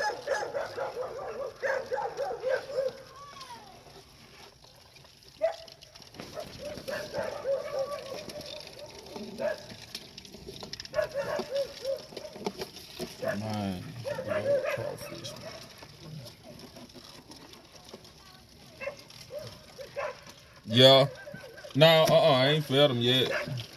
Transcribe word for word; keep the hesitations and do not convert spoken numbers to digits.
Man, crawfish, man. Yeah. No, uh-uh, I ain't fed them yet.